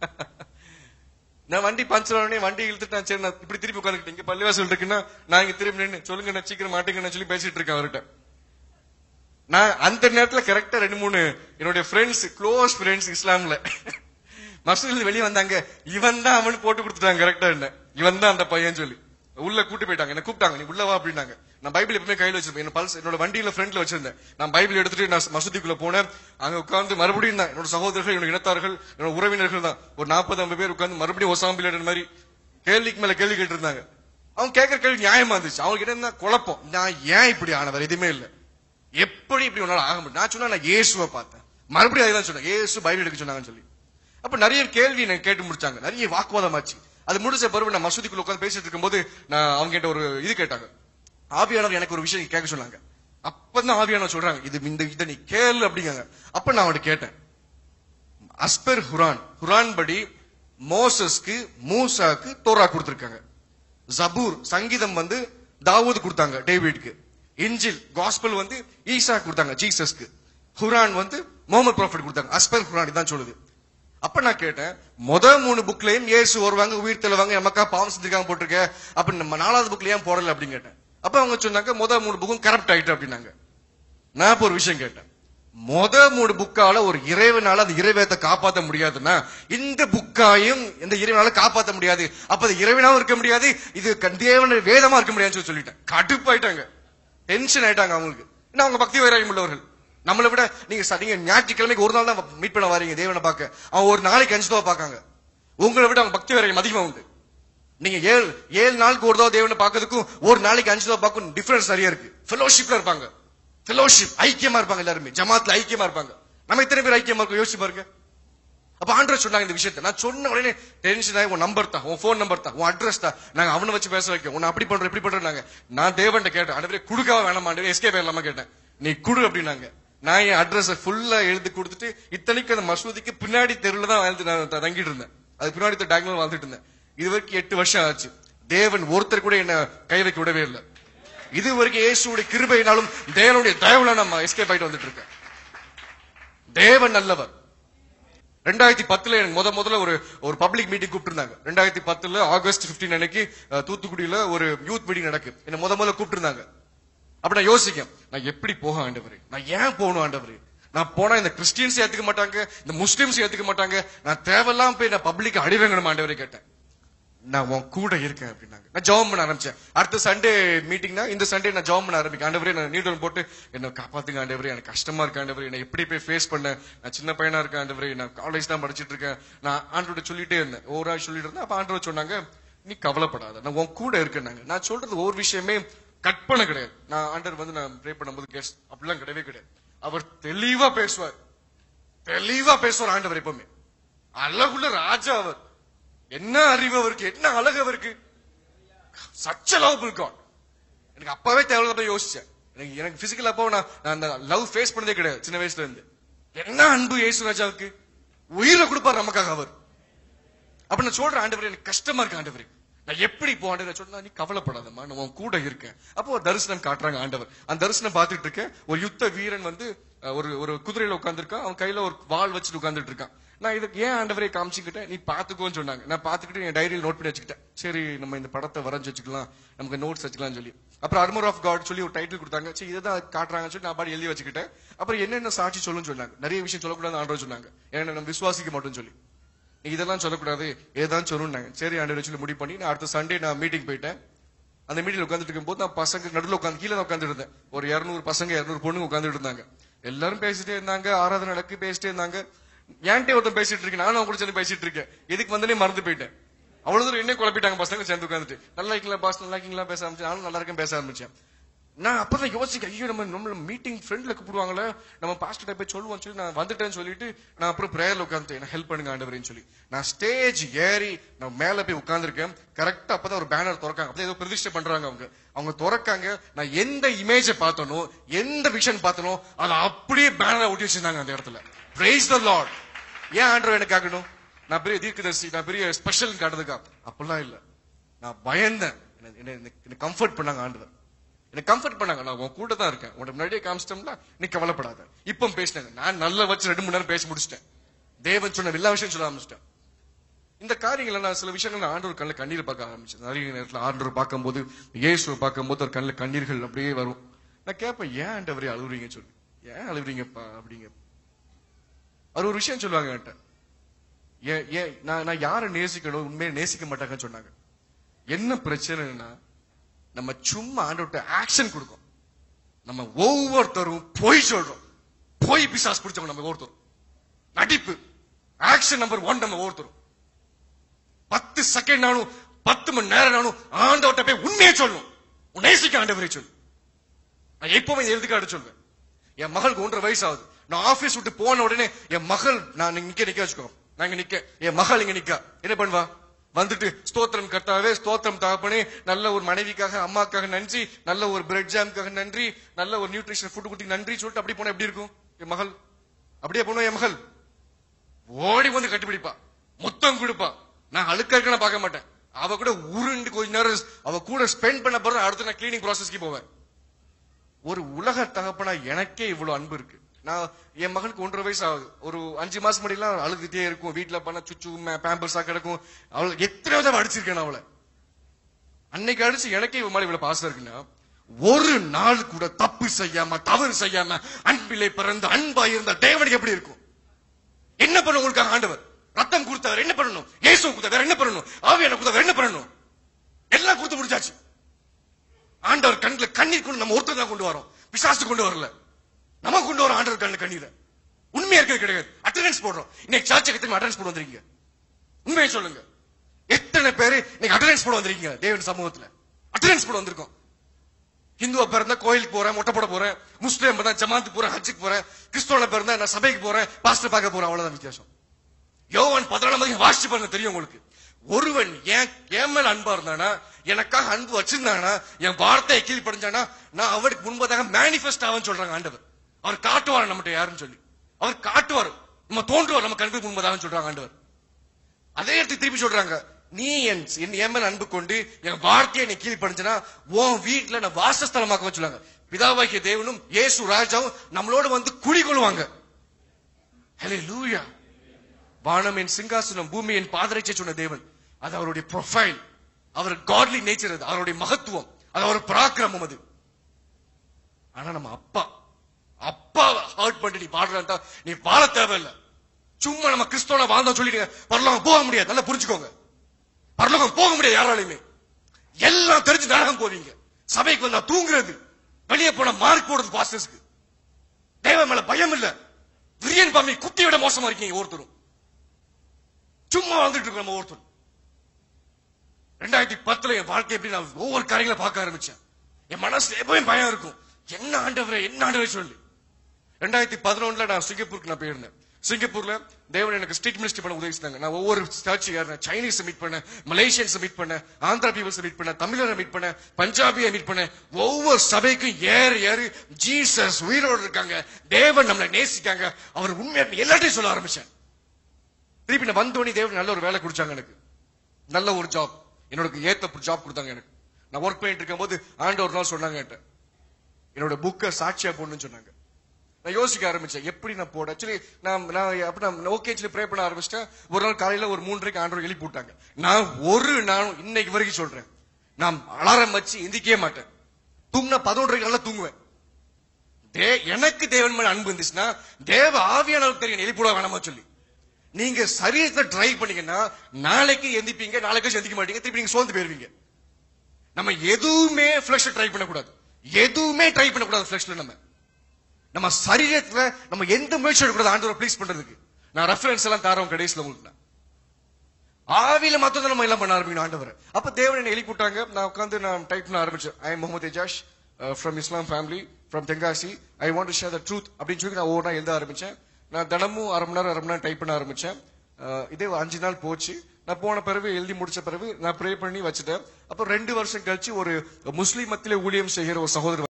நான் வண்டி பஞ்சர் ஆனே வண்டி இழுத்துட்டு நான் சரி நான் இப்படி திருப்பி உட்காந்துக்கிட்டேன். இங்க பள்ளிவாசல் இருக்குன்னா நான் இங்க திரும்பி நின்று சொல்லுங்க நான் சீக்கிரம் மாட்டேங்கன்னு சொல்லி பேசிட்டு இருக்கேன் அவர்கிட்ட. நான் அந்த நேரத்துல கரெக்டா 2-3 என்னுடைய ஃப்ரெண்ட்ஸ், க்ளோஸ் ஃப்ரெண்ட்ஸ் இஸ்லாம்ல மசூதில வெளியே வந்தாங்க. இவன் தான் அவனு போட்டு கொடுத்துட்டாங்க கரெக்டா. என்ன இவன் தான் அந்த பையன் சொல்லி உள்ள கூட்டு போயிட்டாங்க. என்ன கூப்பிட்டாங்க, நீ உள்ளவா அப்படின்னாங்க. நான் பைபிள் எப்பவுமே கையில வச்சிருப்பேன். என்னோட வண்டியில ஃப்ரண்ட்ல வச்சிருந்தேன். நான் பைபிள் எடுத்துட்டு நான் மசூதிக்குள்ள போனேன். அங்க உட்கார்ந்து மறுபடியும் தான் என்னோட சகோதரர்கள், என்னோட இனத்தார்கள், என்னோட உறவினர்கள் தான் ஒரு 40-50 பேர் உட்கார்ந்து மறுபடியும் ஒசாம்பில் மாதிரி கேள்விக்கு மேல கேள்வி கேட்டு இருந்தாங்க. அவங்க கேட்கற கேள்வி நியாயமா இருந்துச்சு. அவங்க கிட்ட இருந்தா குழப்பம், நான் ஏன் இப்படி ஆனவர் எதுவுமே இல்ல, எப்படி இப்படி ஒன்னால ஆக முடியும். நான் சொன்னா நான் இயேசுவை பார்த்தேன். மறுபடியும் அதுதான் சொன்னேன், இயேசு பைபிள் எடுக்க சொன்னாங்கன்னு சொல்லி. அப்ப நிறைய கேள்வி எனக்கு கேட்டு முடிச்சாங்க. நிறைய வாக்குவாதம் ஆச்சு. அது முடிச்ச பிறகு நான் மசூதிக்குள்ள உட்காந்து பேசிட்டு இருக்கும்போது நான் அவங்க கிட்ட ஒரு இது கேட்டாங்க. ஆவியானவர் எனக்கு ஒரு விஷயம் கேட்க சொன்னாங்க. அப்பதான் ஆவியானவர் சொல்றாங்க, இதை நீ கேளு அப்படிங்க. அப்ப நான் அவன்கிட்ட கேட்டேன், அஸ்பர் குரான் படி மோசஸ்க்கு மூசாக்கு தோரா கொடுத்திருக்காங்க. ஜபூர் சங்கீதம் தாவூது கொடுத்தாங்க டேவிட்க்கு. இன்ஜில் காஸ்பல் வந்து ஈசா கொடுத்தாங்க ஜீசஸ்க்கு, குரான் வந்து முகமது ப்ராஃபிட் கொடுத்தாங்க, அஸ்பர் குரான் தான் சொல்லுது. அப்ப நான் கேட்டேன், முதல் 3 புக்லயும் இயேசு வருவாங்க, உயிர் தெழுவாங்க, நமக்கா பாவம் செஞ்சிருக்காங்க போட்டிருக்க, அப்ப நம்ம 4வது புக்ல ஏன் போடல அப்படின்னு கேட்டேன். அப்ப அவங்க சொன்னாங்க முதல் 3 புக்கும் கரப்ட் ஆயிட்டு அப்படின்னாங்க. நான் இப்ப ஒரு விஷயம் கேட்டேன், முதல் 3 புக்கால ஒரு இறைவனால அந்த இறைவேதத்தை காப்பாற்ற முடியாதுன்னா இந்த புக்காயும் இந்த இறைவனால காப்பாற்ற முடியாது, அப்ப அது இறைவனாவும் இருக்க முடியாது, இது தேவனுடைய வேதமா இருக்க முடியாதுன்னு சொல்லிட்டேன். கடுப்பாயிட்டாங்க, டென்ஷன் ஆயிட்டாங்க அவங்களுக்கு. ஏன்னா அவங்க பக்தி வைராகியம் உள்ளவர்கள். நம்மளை விட நீங்க ஞாயிற்றுக்கிழமைக்கு ஒரு நாள் தான் மீட் பண்ண வரீங்க தேவனை பார்க்க, அவங்க ஒரு நாளைக்கு 5 தடவை பார்க்காங்க. உங்களை விட அவங்க பக்தி வைராகியம் அதிகமா உண்டு. நீங்க 7 நாளுக்கு ஒரு தடவை தேவனை பார்க்கறதுக்கும் ஒரு நாளைக்கு 5 தடவை பார்க்கும் டிஃபரன்ஸ் நிறைய இருக்கு. ஃபெலோஷிப்ல இருப்பாங்க, ஃபெலோஷிப் ஐக்கியமா இருப்பாங்க, எல்லாருமே ஜமாத்ல ஐக்கியமா இருப்பாங்க. நம்ம இத்தனை பேர் ஐக்கியமா இருக்கும் யோசிச்சு பாருங்க. அப்ப ஆண்டவர் சொன்னாங்க இந்த விஷயத்தை. நான் சொன்ன உடனே டென்ஷன் ஆகி, உன் நம்பர் தான், உன் போன் நம்பர் தான், உன் அட்ரஸ் தான், நாங்க அவனை வச்சு பேச வைக்க, உன்னை அப்படி பண்றோம் இப்படி பண்றாங்க. நான் தேவன்ட்ட கேட்டேன், ஆண்டவரே குடுக்காம வேணாமா ஆண்டவரே, எஸ்கே பேரலாமா கேட்டேன். நீ குடு அப்படின்னாங்க. நான் என் அட்ரஸ் ஃபுல்லா எழுதி கொடுத்துட்டு, இத்தனைக்கு அந்த மசூதிக்கு பின்னாடி தெருல தான் நான் தங்கிட்டு இருந்தேன். அது பின்னாடி டயகனல் வாழ்ந்துட்டு இருந்தேன். இது வரைக்கும் 8 வருஷம் ஆச்சு. தேவன் ஒருத்தர் கூட என்ன கை வைக்க விடவே இல்லை. இது வரைக்கும் இயேசுடைய கிருபையினாலும் தேவனுடைய தயவுல நம்ம எஸ்கேப் ஆயிட்டு வந்துட்டு இருக்கேன். தேவன் நல்லவர். 2010 எனக்கு முதல்ல ஒரு பப்ளிக் மீட்டிங் கூப்பிட்டுருந்தாங்க. 2010 ஆகஸ்ட் 15 அன்னைக்கு தூத்துக்குடியில ஒரு யூத் மீட்டிங் நடக்கு. என்ன முதல்ல கூப்பிட்டுருந்தாங்க. அப்ப நான் யோசிக்கேன், நான் எப்படி போக ஆண்டவரே, நான் ஏன் போகணும் ஆண்டவரே, நான் போனா இந்த கிறிஸ்டியன்ஸ் ஏத்துக்க மாட்டாங்க, இந்த முஸ்லிம்ஸ் ஏத்துக்க மாட்டாங்க, நான் தேவையெல்லாம் போய் நான் பப்ளிக் அடிவேங்கணும் ஆண்டவரே கேட்டேன். நான் உன் கூட இருக்கேன் அப்படின்னாங்க. நான் ஜெபம் பண்ண ஆரம்பிச்சேன். அடுத்த சண்டே மீட்டிங்னா இந்த சண்டே நான் ஜெபம் பண்ண ஆரம்பிக்க, ஆண்டவரே நான் நீடல் போட்டு என்ன காப்பாத்துங்க ஆண்டவரே, எனக்கு கஷ்டமா இருக்கு ஆண்டவரே, என்ன எப்படி போய் ஃபேஸ் பண்ண, நான் சின்ன பையனா இருக்கேன் ஆண்டவரே, நான் காலேஜ் தான் படிச்சிட்டு இருக்கேன், நான் ஆண்டவர்கிட்ட சொல்லிட்டே இருந்தேன், ஒவ்வொரு சொல்லிட்டு இருந்தேன். அப்ப ஆண்டவர் சொன்னாங்க, நீ கவலைப்படாத, நான் உன் கூட இருக்கேன்னாங்க. நான் சொல்றது ஒரு விஷயமே கற்பனை கிடையாது. நான் ஆண்டவர் வந்து நான் ப்ரே பண்ணும்போது கேஸ் அப்படிலாம் கிடையவே கிடையாது. அவர் தெளிவா பேசுவார், தெளிவா பேசுவார் ஆண்டவர். எப்பவுமே அழகுள்ள ராஜா அவர். என்ன அறிவு அவருக்கு, என்ன அழகு அவருக்கு. சச்ச லவ் காட். எனக்கு அப்பவே தேவையில்ல யோசிச்சேன். எனக்கு பிசிக்கல் அப்போ நான் லவ் ஃபேஸ் பண்ணதே கிடையாது சின்ன வயசுல இருந்து. என்ன அன்பு இயேசு ராஜாவுக்கு, உயிரை கொடுப்பார் நமக்காக அவர். அப்ப நான் சொல்றேன், ஆண்டவரே எனக்கு கஷ்டமா இருக்கு ஆண்டவரே, நான் எப்படி இப்போ ஆண்டவரை சொன்னா, நீ கவலைப்படாதம்மா நான் உன் கூட இருக்கேன். அப்போ ஒரு தரிசனம் காட்டுறாங்க ஆண்டவர். அந்த தரிசனம் பார்த்துட்டு இருக்கேன். ஒரு யுத்த வீரன் வந்து ஒரு குதிரையில உட்காந்துருக்கான், அவன் கையில ஒரு வாள் வச்சுட்டு உட்காந்துட்டு இருக்கான். நான் இதுக்கு ஏன் ஆண்டவரை காமிச்சுக்கிட்டேன், நீ பாத்துக்கோன்னு சொன்னாங்க. நான் பாத்துக்கிட்டு என் டைரியில் நோட் பண்ணி வச்சுக்கிட்டேன். சரி நம்ம இந்த படத்தை வரைஞ்சு வச்சுக்கலாம், நமக்கு நோட்ஸ் வச்சுக்கலாம் சொல்லி. அப்புறம் ஆர்மர் ஆஃப் காட் சொல்லி ஒரு டைட்டில் கொடுத்தாங்க. சரி இதை தான் காட்டுறாங்கன்னு சொல்லி நான் பாடி எழுதி வச்சுக்கிட்டேன். அப்புறம் என்னென்ன சாட்சி சொல்லுன்னு சொன்னாங்க. நிறைய விஷயம் சொல்லக்கூடாது ஆண்டவர் சொன்னாங்க, ஏன்னா நம்ம விசுவாசிக்க மாட்டோம்னு சொல்லி. நீ இதெல்லாம் சொல்லக்கூடாது, ஏதான் சொல்லணும்னாங்க. சரி ஆண்டவர் சொல்லி முடிவு பண்ணி நான் அடுத்த சண்டே நான் மீட்டிங் போயிட்டேன். அந்த மீட்டிங் உட்காந்துட்டு இருக்கும் போது நான் பசங்க நடுவில் உட்காந்து கீழே உட்காந்துட்டு இருந்தேன். ஒரு 200 பசங்க 200 பொண்ணுங்க உட்காந்துட்டு இருந்தாங்க. எல்லாரும் பேசிட்டே இருந்தாங்க, ஆராதனை நடக்கு பேசிட்டே இருந்தாங்க. ஏன்ட்டே ஒருத்தன் பேசிட்டு இருக்கேன், நானும் அவங்க கூட சேர்ந்து பேசிட்டு இருக்கேன். எதுக்கு வந்தனே மறந்து போயிட்டேன். அவ்வளவு தூரம் என்ன குழப்பிட்டாங்க பசங்க சேர்ந்து உட்காந்துட்டு. நல்லா இருக்கீங்களா பாஸ், நல்லா இருக்கீங்களா பேச ஆரம்பிச்சு. நானும் நல்லா இருக்கேன் பேச ஆரம்பிச்சேன். நான் அப்பதான் யோசிக்க, ஐயோ நம்ம மீட்டிங் ஃப்ரெண்ட்ல கூப்பிடுவாங்களே, நம்ம பாஸ்டர் போய் சொல்லுவோம் சொல்லி நான் வந்துட்டேன்னு சொல்லிட்டு நான் அப்புறம் பிரேயர்ல உட்காந்துட்டேன், ஹெல்ப் பண்ணுங்க ஆண்டவரேன்னு சொல்லி. நான் ஸ்டேஜ் ஏறி நான் மேல போய் உட்காந்துருக்கேன். கரெக்டா அப்பதான் ஒரு பேனர் திறக்காங்க, அப்பதான் ஏதோ பிரதிஷ்டை பண்றாங்க அவங்க திறக்காங்க. நான் எந்த இமேஜை பார்த்தனோ, எந்த விஷன் பார்த்தனோ, அதை அப்படியே பேனரை ஒட்டி வச்சிருந்தாங்க அந்த இடத்துல. Praise the Lord. ஏன் ஆண்டவர் எனக்கு ஆகணும், நான் பெரிய தீர்க்கதரிசி, நான் பெரிய ஸ்பெஷல் காட்டுறதுக்கா? அப்பெல்லாம் இல்ல. நான் பயந்தேன். என்ன கம்ஃபர்ட் பண்ணாங்க ஆண்டவர், என்ன கம்ஃபர்ட் பண்ணாங்க. நான் உன் கூட தான் இருக்கேன், உனக்கு முன்னாடியே காமிச்சிட்டோம்னா நீ கவலைப்படாத. இப்ப பேசினாங்க, நான் நல்லா வச்சு 2 மணி நேரம் பேசி முடிச்சிட்டேன். தேவன் சொன்ன எல்லா விஷயம் சொல்ல ஆரம்பிச்சிட்டேன். இந்த காரியங்கள் நான் சில விஷயங்கள் ஆண்டவர் கண்ணில் கண்ணீர் பார்க்க ஆரம்பிச்சேன். நிறைய நேரத்தில் ஆண்டவர் பார்க்கும்போது, இயேசுவை பார்க்கும்போது ஒரு கண்ணில் கண்ணீர்கள் அப்படியே வரும். நான் கேட்பேன், ஏன் ஆண்டவரே அழுகுறீங்க சொல்லி, ஏன் அழுகுறீங்கப்பா அப்படிங்க. அவர் ஒரு விஷயம் சொல்லுவாங்க என்கிட்ட, நான் யாரை நேசிக்கணும், உண்மையை நேசிக்க மாட்டாங்கன்னு சொன்னாங்க. என்ன பிரச்சனைன்னா, நம்ம சும்மா ஆண்டவர்கிட்ட ஆக்ஷன் கொடுக்கும். நம்ம ஒவ்வொருத்தரும் பொய் சொல்றோம், பொய் பிசாசு பிடிச்சவங்க நம்ம ஒவ்வொருத்தரும். நடிப்பு ஆக்ஷன் நம்பர் 1 நம்ம ஒவ்வொருத்தரும். 10 செகண்ட் ஆனும் 10 மணி நேரம் ஆனும் ஆண்டவர்கிட்ட போய் உண்மையை சொல்லணும், நேசிக்க ஆண்டவரை சொல்லு. நான் எப்பவுமே எழுதுக்காடு சொல்வேன். என் மகளுக்கு 1.5 வயசு ஆகுது. நான் ஆபீஸ் விட்டு போன உடனே என் மகள், நான் நிக்க வச்சுக்கோ, நாங்க நிக்க, என் மகள் இங்க நிக்க என்ன பண்ணுவா, வந்துட்டு ஸ்தோத்திரம் கர்த்தாவே, ஸ்தோத்திரம் தகப்பனே, நல்ல ஒரு மனைவிக்காக அம்மாக்காக நன்றி, நல்ல ஒரு பிரெட் ஜாமுக்காக நன்றி, நல்ல ஒரு நியூட்ரிஷன் ஃபுட் குட்டி நன்றி சொல்லிட்டு அப்படி போனா எப்படி இருக்கும் என் மகள்? அப்படியே போனோம் என் மகள் ஓடி வந்து கட்டிப்பிடிப்பா, மொத்தம் கொடுப்பா. நான் அழுக்கா இருக்க பார்க்க மாட்டேன். அவ கூட உருண்டு கொஞ்ச நேரம் அவ கூட ஸ்பெண்ட் பண்ண பிறகு அடுத்து நான் கிளீனிங் ப்ராசஸ்க்கு போவேன். ஒரு உலக தகப்பனா எனக்கே இவ்வளவு அன்பு இருக்கு. நான் என் மகனுக்கு 1.5 வயசு ஆகுது. ஒரு 5 மாசம் முன்னாடிலாம் அழுதுகிட்டே இருக்கும். வீட்டுல பண்ண சுச்சு பேம்பர்ஸா கிடக்கும். அவளை எத்தனை தடவை அடிச்சிருக்கேன் அவளை. அன்னைக்கு அடிச்சு எனக்கே இவன் மேல இவ்வளவு பாசம் இருக்குன்னா, ஒரு நாள் கூட தப்பு செய்யாம தவறு செய்யாம அன்பிலே பிறந்த அன்பா இருந்த தேவனுக்கு எப்படி இருக்கும்? என்ன பண்ண உங்களுக்காக ஆண்டவர் ரத்தம் கொடுத்தவர் என்ன பண்ணணும்? இயேசு கொடுத்த வேற என்ன பண்ணணும்? ஆவியான கொடுத்த வேற என்ன பண்ணணும்? எல்லாம் கொடுத்து முடிச்சாச்சு. ஆண்டவர் கண்ணுல கண்ணீர் கொண்டு நம்ம ஒருத்தர் தான் கொண்டு வரோம். பிசாசு கொண்டு வரல, நம்ம கொண்டு வரோம். ஆண்டவர் கண்ணுல கண்ணீரை உண்மையா இருக்கிறது கிடையாது. அட்டெண்டன்ஸ் போடுறோம். இன்னைக்கு சர்ச்சுக்கு எத்தனை அட்டெண்டன்ஸ் போட வந்திருக்கீங்க? உண்மையை சொல்லுங்க. எத்தனை பேரு இன்னைக்கு அட்டெண்டன்ஸ் போட வந்திருக்கீங்க? தேவன் சமூகத்துல அட்டெண்டன்ஸ் போட வந்திருக்கோம். ஹிந்துவா பிறந்தா கோயிலுக்கு போறேன், மொட்டை போட போறேன். முஸ்லீம் பிறந்தா ஜமாத்துக்கு போறேன், ஹஜ்ஜுக்கு போறேன். கிறிஸ்தவன பிறந்தா நான் சபைக்கு போறேன், பாஸ்டர் பார்க்க போறேன். அவ்வளவுதான் வித்தியாசம். யோவான் 14 வாசிச்சு பாருங்க, தெரியும் உங்களுக்கு. ஒருவன் என் மேல அன்பா இருந்தானா, எனக்காக அன்பு வச்சிருந்தானா, என் வார்த்தையை கீழ்படிஞ்சானா, நான் அவருக்கு முன்பதாக மேனிபெஸ்ட் ஆவன்னு சொல்றாங்க ஆண்டவர். அவர் காட்டுவார் நம்மகிட்ட யாருன்னு சொல்லி. அவர் காட்டுவார், நம்ம தோன்றுவார் நம்ம கண்ணுக்கு முன்பதாக சொல்றாங்க ஆண்டவர். அதே இடத்துக்கு திருப்பி சொல்றாங்க, நீ என் மேல அன்பு கொண்டு என் வார்த்தையை நீ கீழ்படிஞ்சனா உன் வீட்டுல நான் வாசஸ்தலமாக்க சொல்லுவாங்க. பிதாவாகிய தேவனும் இயேசு ராஜாவும் நம்மளோட வந்து குடிகொள்வாங்க. ஹல்லேலூயா. வானம் என் சிங்காசனம், பூமி என் பாதரட்சை சொன்ன தேவன். அது அவருடைய ப்ரொஃபைல், அவர் காட்லி நேச்சர், அது அவருடைய மகத்துவம், அது அவர் பராக்கிரமம். அது ஆனா நம்ம அப்பாவை ஹர்ட் பண்ணி நீ பாடுறா, நீ பாட தேவையில்லை. சும்மா நம்ம கிறிஸ்தவனை வாழ்ந்தா சொல்லிடுங்க, பரலோகம் போக முடியாது. நல்லா புரிஞ்சுக்கோங்க, பரலோகம் போக முடியாது யாராலையுமே. எல்லாம் தெரிஞ்சு நரகம் போவீங்க. சபைக்கு வந்தா தூங்குறது, வெளியே போன மார்க் போடுறது பாஸ்டர்ஸ்க்கு. தேவ மேல பயம் இல்ல. விரியன் பாம்பி குத்தி விட மோசமா இருக்கீங்க ஒருத்தரும். சும்மா வந்துட்டு இருக்கோம் நம்ம ஒருத்தர். 2010 என் வாழ்க்கை எப்படி நான் ஒவ்வொரு காரியங்களை பார்க்க ஆரம்பிச்சேன். என் மனசுல எப்பவும் பயம் இருக்கும். என்ன ஆண்டவரே சொல்லி 2011 நான் சிங்கப்பூருக்கு நான் போயிருந்தேன். சிங்கப்பூர்ல தேவன் எனக்கு ஸ்ட்ரீட் மினிஸ்ட்ரி பண்ண உதவி செஞ்சாங்க. நான் ஒவ்வொரு சர்ச் ஏறினேன். சைனீஸ் மீட் பண்ணேன், மலேசியன்ஸ் மீட் பண்ணேன், ஆந்திரா பீப்புள்ஸ் மீட் பண்ணேன், தமிழரை மீட் பண்ணேன், பஞ்சாபியை மீட் பண்ணேன். ஒவ்வொரு சபைக்கும் ஏறி ஜீசஸ் உயிரோடு இருக்காங்க, தேவன் நம்மளை நேசிக்காங்க, அவர் உண்மையா எல்லாத்தையும் சொல்ல ஆரம்பிச்சேன். திருப்பி நான் வந்தோடனே தேவன் நல்ல ஒரு வேலை கொடுத்தாங்க எனக்கு. நல்ல ஒரு ஜாப், என்னோட ஏத்த ஜாப் கொடுத்தாங்க எனக்கு. நான் ஒர்க் பண்ணிட்டு இருக்கும் போது ஆண்டவர் ஒரு நாள் சொன்னாங்க, என்னோட புக்கை சாட்சியா போடணும்னு சொன்னாங்க. நான் யோசிக்க ஆரம்பிச்சேன், எப்படி நான் போட. ஆக்சுவலி நான் ஓகே சொல்லி ப்ரே பண்ண ஆரம்பிச்சிட்டேன். ஒரு நாள் காலையில ஒரு 3:30 ஆண்டவர் எழுப்பி போட்டாங்க. நான் இன்னைக்கு வரைக்கும் சொல்றேன், நான் அலாரம் வச்சு எந்திக்கவே மாட்டேன். தூங்கினா 11:30 நல்லா தூங்குவேன். எனக்கு தேவன் மேல அன்பு இருந்துச்சுன்னா தேவ ஆவியானவருக்கு தெரியும் எழுப்பி போட வேணாமா சொல்லி. நீங்க சரீரத்தை ட்ரை பண்ணீங்கன்னா நாளைக்கு எந்திப்பீங்க, நாளைக்கு எந்திக்க மாட்டீங்க, திருப்பி நீங்க சோர்ந்து போயிருவீங்க. நம்ம எதுவுமே ஃபிளஷ் ட்ரை பண்ணக்கூடாது, எதுவுமே ட்ரை பண்ணக்கூடாது ஃபிளஷ்ல. நம்ம சரீரத்துல நம்ம எந்த முயற்சி எடுக்கூடாது ஆண்டவரை ப்ளீஸ் பண்றதுக்கு. நான் ரெஃபரன்ஸ் எல்லாம் தரோம் கடைசியில் உங்களுக்கு. ஆவியில மாத்திரம் நம்ம எல்லாம் பண்ண ஆரம்பிக்கணும் ஆண்டவர். அப்ப தேவன் என்னை எழுப்பிட்டாங்க. நான் உட்காந்து நான் டைப் பண்ண ஆரம்பிச்சேன். I am Muhammad Ejaz from Islam family from Tenkasi. I want to share the truth அப்படின்னு சொல்லி நான் ஒவ்வொரு நாள் எழுத ஆரம்பிச்சேன். நான் தினமும் அரை மணி நேரம் டைப் பண்ண ஆரம்பிச்சேன். இதே 5 நாள் போச்சு. நான் போன பிறகு எழுதி முடிச்ச பிறகு நான் ப்ரே பண்ணி வச்சுட்டேன். அப்ப 2 வருஷம் கழிச்சு ஒரு முஸ்லீம் மத்தியில ஊழியம் செய்கிற ஒரு சகோதரர்